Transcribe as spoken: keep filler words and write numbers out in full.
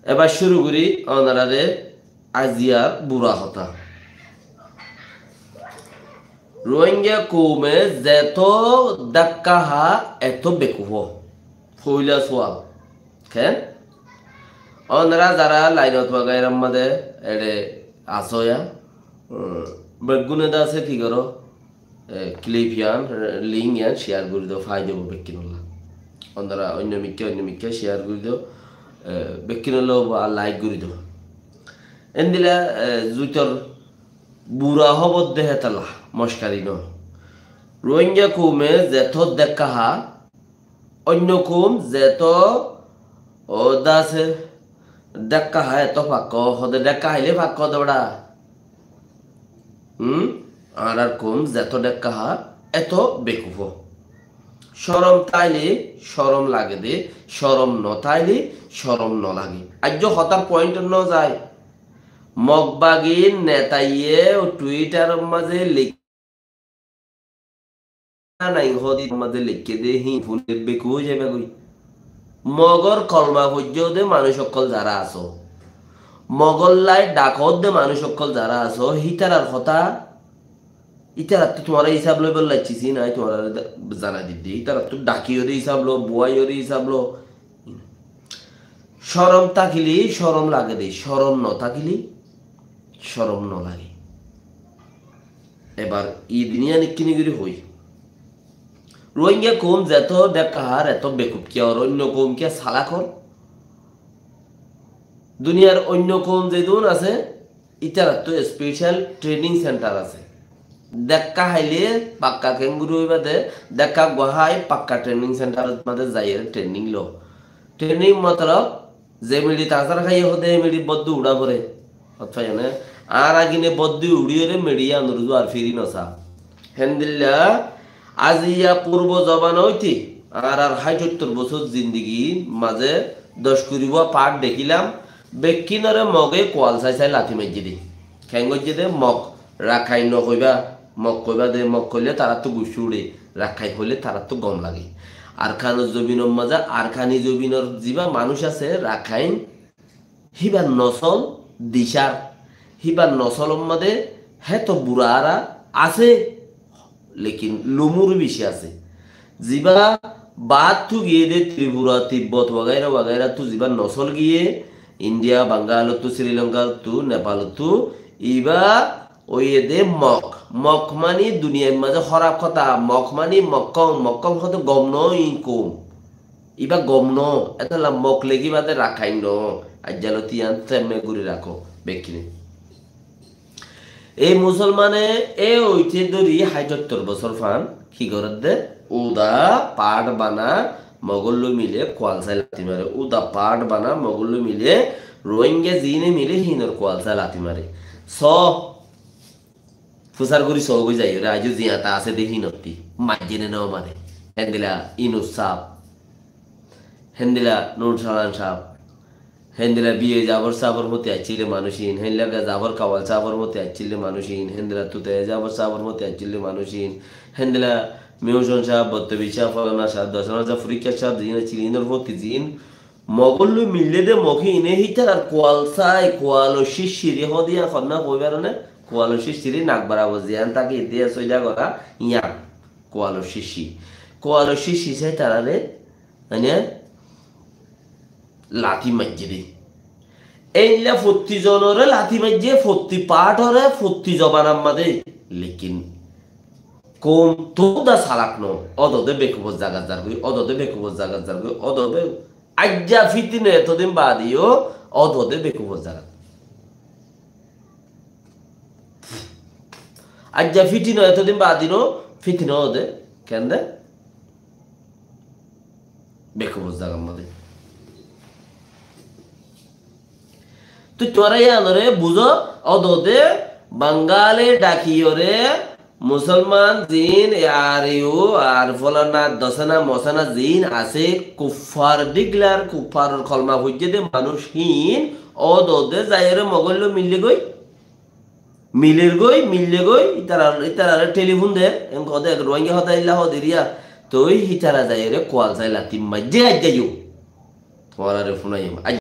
এবার শুরু করি ওনারারে আজিয়ার বুড়া হতা রোহিঙ্গা কৌমে যেত ডাক্কা হা এত বেকুহ ফইলা সোয়াল কেন ওনারা যারা লাইনত বাগাইরাম মাদে এডে আসয়া বেগুনে দা আছে কি করো ক্লিপ ইয়ান লিঙ্ক ইয়ান শেয়ার করে দাও ফাই দেবো বেকিনুল্লাহ ওনারা অন্য মিক্কে অন্য মিক্কে শেয়ার করে দাও বেকিনুল্লাহ বা লাইক করে দাও এন্দিলা জুইতর বুড়া হবত দেহে তালা মস্কারি ন রোহিঙ্গা কৌমে যেত দেখা হা অন্য কৌম যেত ও দাসে দেখা হা এত ফাঁক হদে দেখা হাইলে ফাঁক দৌড়া হুম আর আর কম যেত দেখা হা এত বেকুফ সরম তাইলে সরম লাগে দে সরম ন তাইলে সরম ন লাগে আজ হতার পয়েন্ট ন যায় মগবাগির নেতাইয়ে টুইটার মাঝে নাই হদি মাঝে লিখে দে হি ফুলে বেকু যাবে কই মগর কলমা হজ্জ দে মানুষ সকল যারা আছো মগল্লাই ডাকত দে মানুষ সকল যারা আছো হিতারার কথা ইতারা তো তোমার হিসাব লই বল লাগছিস নাই তোমার জানা দিদি ইতারা তো ডাকিও রে হিসাব লো বুয়াইও রে হিসাব লো শরম তাকিলি শরম লাগে দে শরম ন তাকিলি শরম ন লাগে এবার ই দুনিয়া নিকিনি করে হই রোহিঙ্গা কম যেত দেখার এত বেকুব কে আর অন্য কম কে সালাখর দুনিয়ার অন্য কম যে দুন আছে ইতার তো স্পেশাল ট্রেনিং সেন্টার আছে দেখা হাইলে পাক্কা কেঙ্গুরু হইবাদে দেখা গহাই পাক্কা ট্রেনিং সেন্টার মাঝে যাইয়ের ট্রেনিং লো ট্রেনিং মতলব যে মিডি তাজার খাইয়ে হতে মিডি বদ্দু উড়া পরে অথবা জানে আর আগিনে বদ্দু উড়িয়ে রে মিডিয়া অনুরোধ আর ফিরি নসা হেন্দিল্লা আজিয়া পূর্ব জবান হইতি আর আর হাইচত্তর বছর জিন্দিগি মাঝে দশ করিব পাঠ দেখিলাম বেকিনরে মগে কোয়াল চাই চাই লাথি মাইজি দি খেঙ্গজি দে মগ রাখাই ন কইবা মগ কইবা দে মগ কইলে তারা তো গুছু উড়ে রাখাই হইলে তারা তো গম লাগে আর খান জবিনর মাঝে আর খানি জবিনর যিবা মানুষ আছে রাখাইন হিবার নসল দিশার হিবার নসলর মাঝে হে তো বুড়ারা আছে লেকিন লুমুর বেশি আছে যিবা বাদ তু গিয়ে দে ত্রিপুরা তিব্বত वगैरह वगैरह তু যিবা নসল গিয়ে ইন্ডিয়া বাঙ্গাল তু শ্রীলঙ্কা তু নেপাল তু ইবা ওই দে মক মক মানি দুনিয়ার মাঝে খারাপ কথা মক মানি মক্কম মক্কম হতে গম ন ইনকম ইবা গম ন এতলা মক লেগি বাদে রাখাই ন আজ্জালতি আনতে গুরি রাখো বেকিনে এই মুসলমানে এ ওইতে দরি হাইচত্তর বছর ফান কি করে দে উদা পাট বানা মগল্লু মিলে কোয়ালসা লাতি মারে উদা পাট বানা মগল্লু মিলে রোহিঙ্গা জিনে মিলে হিনর কোয়ালসা লাতি মারে স ফুসার করি স গই যাই রে আজু জিয়াতা আছে দেখি নতি মাজিনে ন মানে হেন্দিলা ইনুস সাপ হেন্দিলা নুর সালান সাপ হেন্দিলা বিয়ে যাবর সাবর মতে আইছিলে মানুষিন হেন্দিলা যাবর কাওয়াল সাবর মতে আইছিলে মানুষিন হেন্দিলা তুতে যাবর সাবর মতে আইছিলে মানুষিন হেন্দিলা মিউজন সাহেব বত্তবি সাহেব ফলানা সাহেব দশনা সাহেব ফরিকা সাহেব জিনা চিলিনর মতে জিন মগল্লু মিললে দে মখি ইনে হিটার আর কোয়াল সাই কোয়ালো শিশিরি হদিয়া খন্না কইবারনে কোয়ালো শিশিরি নাক বাড়াবো জিয়ান তাকে ইতিহাস হইলা করা ইয়া কোয়ালো শিশি কোয়ালো শিশি চাই তারারে মানে লাথি মাইজে এইলা ফত্তি জনরে লাথি মাইজে ফত্তি পাঠ হরে ফত্তি জবান আমাদের লেকিন কম তো দা সালাক ন অদদে বেকুব জাগাত জার কই অদদে বেকুব জাগাত জার কই অদদে আজ্জা ফিতিনে এতদিন বাদিও অদদে বেকুব জাগাত আজ্জা ফিতিনো এতদিন বাদিনো ফিতিনো ওদে কেন দে বেকুব জাগাত আমাদের তুই তোরা আনরে বুঝো অদদে বাঙ্গালে ডাকিওরে মুসলমান জিন আর ইউ আর ফলানা দশনা মশানা জিন আছে কুফার ডিগলার কুফার কলমা হইজে দে মানুষহীন অদদে যাইরে মগল্ল মিললে গই মিলের গই মিললে গই ইতারা ইতারা টেলিফোন দে এঙ্ক দে রোহিঙ্গা হতা ইল্লা হদিরিয়া তুই হিতারা যাইরে কোয়াল চাইলা তিম্মা যে আজ যাইও তোমার ফোনাই